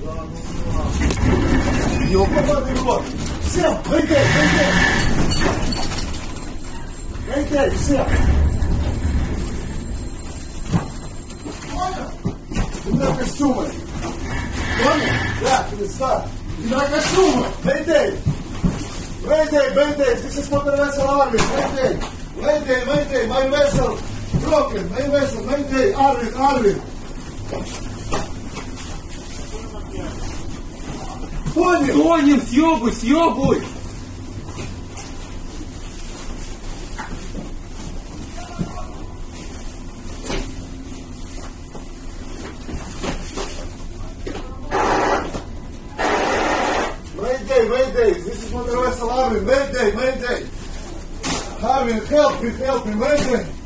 Ёбаный рот! Всем! Mayday! Mayday! Mayday! Всем! Понял? У меня костюмы! Понял? Да, перестань! У меня костюмы! Mayday! Mayday! Mayday! This is Motor Vessel Arvin! Mayday! Mayday! Mayday! My vessel broken! My vessel! Mayday! Arvin! Arvin! Понял? Тонем, съебуй, съебуй! Mayday, Mayday, this is Motor Vessel Arvin, Mayday, Mayday. Arvin, help me, Mayday.